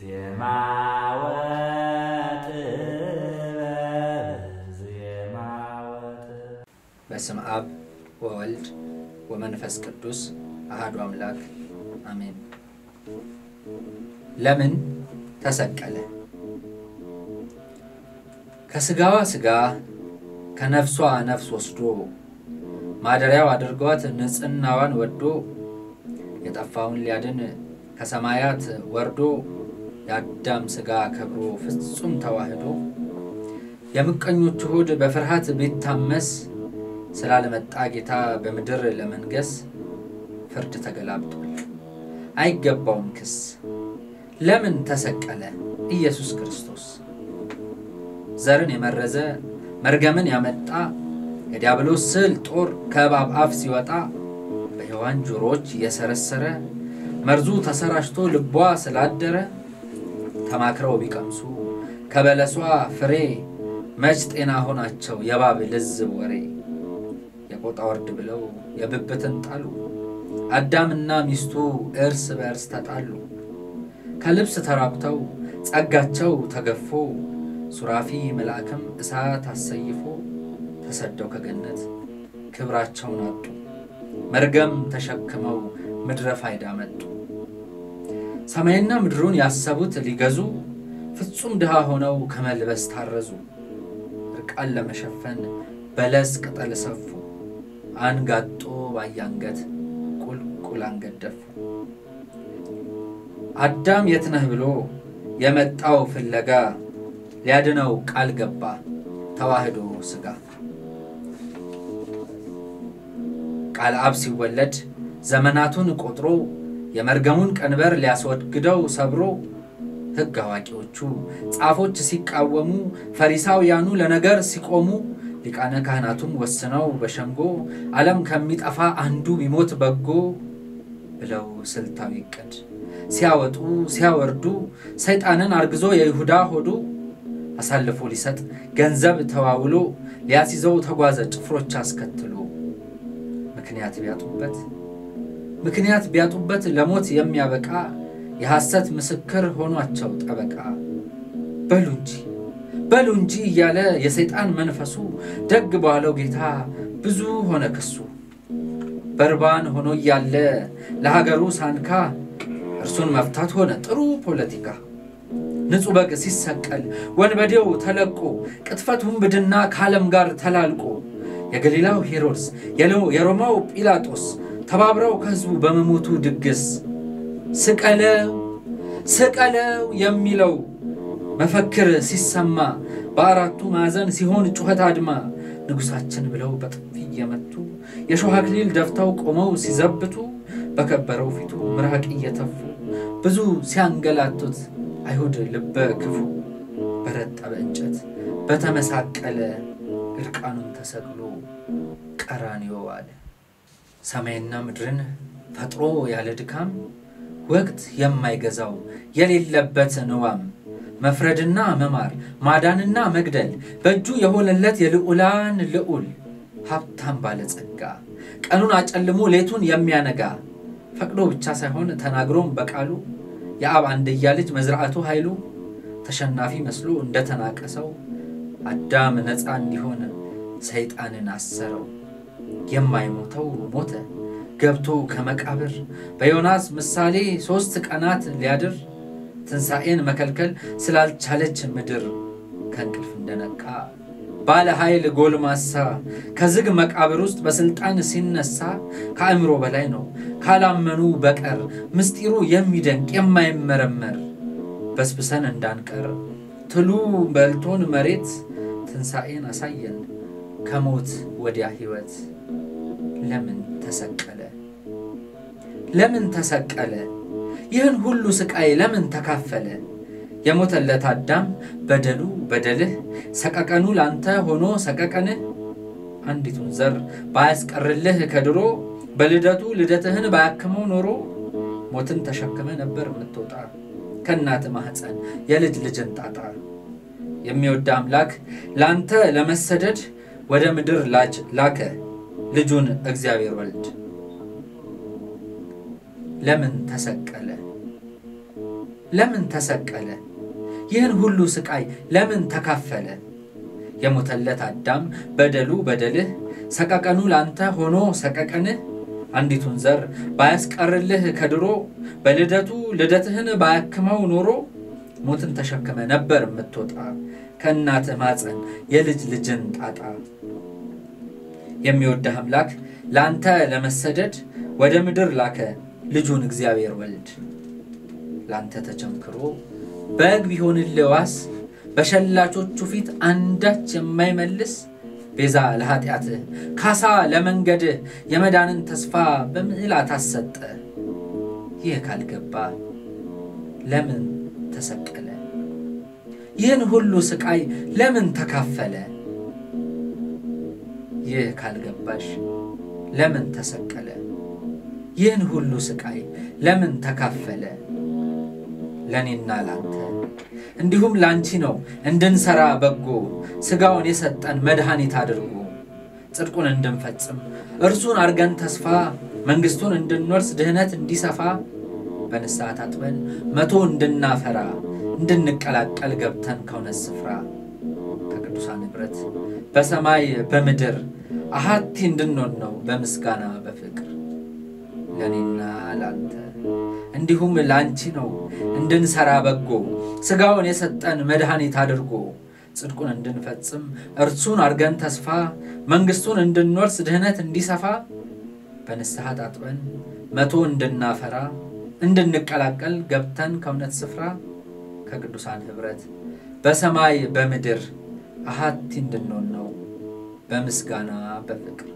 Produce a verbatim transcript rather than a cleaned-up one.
ዜማ ዜማ በስመ አብ ወወልድ ወመንፈስ ቅዱስ አሐዱ አምላክ አሜን። ለምን ተሰቀለ? ከስጋዋ ስጋ ከነፍሷ ነፍስ ወስዶ ማደሪያው አድርጓት ንጽህናዋን ወዶ የጠፋውን ሊያድን ከሰማያት ወርዶ የአዳም ስጋ ከብሮ ፍጹም ተዋህዶ የምቀኞቹ ሆድ በፍርሃት ቢታመስ ስላለመጣ ጌታ በምድር ለመንገስ ፍርድ ተገላብጧል አይገባውም ክስ። ለምን ተሰቀለ ኢየሱስ ክርስቶስ? ዘርን የመረዘ መርገምን ያመጣ የዲያብሎስ ስል ጦር ከእባብ አፍ ሲወጣ በሔዋን ጆሮች የሰረሰረ መርዙ ተሰራጭቶ ልቧ ስላደረ ተማክረው ቢቀምሱ ከበለሷ ፍሬ መች ጤና ሆናቸው የእባብ ልዝብ ወሬ። የቆጣ ወርድ ብለው የብብትን ጣሉ አዳምና ሚስቱ እርስ በእርስ ተጣሉ። ከልብስ ተራቁተው ጸጋቸው ተገፎ ሱራፊ መልአክም እሳት አሰይፎ ተሰደው ከገነት ክብራቸውን አጡ። መርገም ተሸክመው ምድረ ፋይዳ መጡ። ሰማይና ምድሩን ያሰቡት ሊገዙ ፍጹም ድሃ ሆነው ከመልበስ ታረዙ። ርቃን ለመሸፈን በለስ ቅጠል ሰፉ አንጋጦ ባያንገት ቁልቁል አንገደፉ። አዳም የት ነህ ብሎ የመጣው ፍለጋ ሊያድነው ቃል ገባ ተዋህዶ ስጋ። ቃል አብ ሲወለድ ዘመናቱን ቆጥሮ የመርገሙን ቀንበር ሊያስወግደው ሰብሮ ሕግ አዋቂዎቹ ጻፎች ሲቃወሙ ፈሪሳውያኑ ለነገር ሲቆሙ ሊቃነ ካህናቱም ወስነው በሸንጎ ዓለም ከሚጠፋ አንዱ ቢሞት በጎ ብለው ስልታዊ ዕቅድ ሲያወጡ ሲያወርዱ ሰይጣንን አርግዞ የይሁዳ ሆዱ አሳልፎ ሊሰጥ ገንዘብ ተዋውሎ ሊያስይዘው ተጓዘ ጭፍሮች አስከትሎ። ምክንያት ቢያጡበት ምክንያት ቢያጡበት ለሞት የሚያበቃ የሐሰት ምስክር ሆኗቸው ጠበቃ። በሉ እንጂ በሉ እንጂ እያለ የሰይጣን መንፈሱ ደግ ባለው ጌታ ብዙ ሆነ ክሱ። በርባን ሆኖ እያለ ለሀገሩ ሳንካ እርሱን መፍታት ሆነ ጥሩ ፖለቲካ። ንጹህ በግ ሲሰቀል ወንበዴው ተለቆ ቅጥፈቱን ብድና ከዓለም ጋር ተላልቆ የገሊላው ሄሮድስ የሮማው ጲላጦስ ተባብረው ከህዝቡ በመሞቱ ድግስ ስቀለው ስቀለው የሚለው መፈክር ሲሰማ በአራቱ ማዕዘን ሲሆን ጩኸት አድማ ንጉሳችን ብለው በጥፊ እየመቱ የሾህ አክሊል ደፍተው ቆመው ሲዘብቱ በከበረው ፊቱ ምራቅ እየተፉ ብዙ ሲያንገላቱት አይሁድ ልበ ክፉ በረጠበ እንጨት በተመሳቀለ እርቃኑን ተሰቅሎ ቀራንዮ ዋለ። ሰማይና ምድርን ፈጥሮ ያለ ድካም ወቅት የማይገዛው የሌለበት ንዋም መፍረድና መማር ማዳንና መግደል በእጁ የሆነለት የልዑላን ልዑል ሀብታም ባለጸጋ ቀኑን አጨልሞ ሌቱን የሚያነጋ ፈቅዶ ብቻ ሳይሆን ተናግሮም በቃሉ የአብ አንድያ ልጅ መዝራዕቱ ኃይሉ ተሸናፊ መስሎ እንደተናቀሰው አዳም ነፃ እንዲሆን ሰይጣንን አሰረው። የማይሞተው ሞተ ገብቶ ከመቃብር በዮናስ ምሳሌ ሶስት ቀናት ሊያድር ትንሣኤን መከልከል ስላልቻለች ምድር ከእንቅልፍ እንደነቃ ባለ ኃይል ጎልማሳ ከዝግ መቃብር ውስጥ በስልጣን ሲነሳ ከአእምሮ በላይ ነው ካላመኑ በቀር ምስጢሩ የሚደንቅ የማይመረመር። በስብሰን እንዳንቀር ትሉ በልቶን መሬት ትንሣኤን አሳየን ከሞት ወዲያ ሕይወት። ለምን ተሰቀለ? ለምን ተሰቀለ? ይህን ሁሉ ስቃይ ለምን ተካፈለ? የሞተለት አዳም በደሉ በደልህ ሰቀቀኑ ላንተ ሆኖ ሰቀቀንህ። አንዲቱን ዘር ባያስቀርልህ ከድሮ በልደቱ ልደትህን ባያክመው ኖሮ ሞትን ተሸክመ ነበር የምትወጣ ከእናት ማህፀን የልጅ ልጅን ጣጣ። የሚወድ አምላክ ላንተ ለመሰደድ ወደ ምድር ላጅ ላከ ልጁን እግዚአብሔር ወልድ። ለምን ተሰቀለ? ለምን ተሰቀለ ይህን ሁሉ ስቃይ ለምን ተካፈለ የሞተለት አዳም በደሉ በደልህ ሰቀቀኑ ላንተ ሆኖ ሰቀቀንህ አንዲቱን ዘር ባያስቀርልህ ከድሮ በልደቱ ልደትህን ባያክመው ኖሮ ሞትን ተሸክመ ነበር የምትወጣ ከእናት ማፀን የልጅ ልጅን ጣጣ የሚወደህ አምላክ ላንተ ለመሰደድ ወደ ምድር ላከ ልጁን እግዚአብሔር ወልድ ላንተ ተቸንክሮ በግ ቢሆንልህ ዋስ በሸላቾቹ ፊት አንዳች የማይመልስ ቤዛ ለኃጢአትህ ካሳ ለመንገድህ የመዳንን ተስፋ በምዕላት አሰጠ ይህ ካልገባ ለምን ተሰቀለ ይህን ሁሉ ስቃይ ለምን ተካፈለ ይህ ካልገባሽ ለምን ተሰቀለ ይህን ሁሉ ስቃይ ለምን ተካፈለ ለኔና ላንተ እንዲሁም ላንቺ ነው እንድንሰራ በጎ ስጋውን የሰጠን መድኃኒት አድርጎ ጽድቁን እንድንፈጽም እርሱን አርገን ተስፋ መንግስቱን እንድንወርስ ድህነት እንዲሰፋ በንስሐ ታጥበን መቶ እንድናፈራ እንድንቀላቀል ገብተን ከውነት ስፍራ ከቅዱሳን ህብረት በሰማይ በምድር አሃቲ እንድንሆን ነው በምስጋና በፍቅር ለኔና ላንተ እንዲሁም ላንቺ ነው እንድንሰራ በጎ ስጋውን የሰጠን መድኃኒት አድርጎ ጽድቁን እንድንፈጽም እርሱን አርገን ተስፋ መንግስቱን እንድንወርስ ድህነት እንዲሰፋ በንስሐ ታጥበን መቶ እንድናፈራ እንድንቀላቀል ገብተን ከውነት ስፍራ ከቅዱሳን ህብረት በሰማይ በምድር አሃቲ እንድንሆን ነው በምስጋና በፍቅር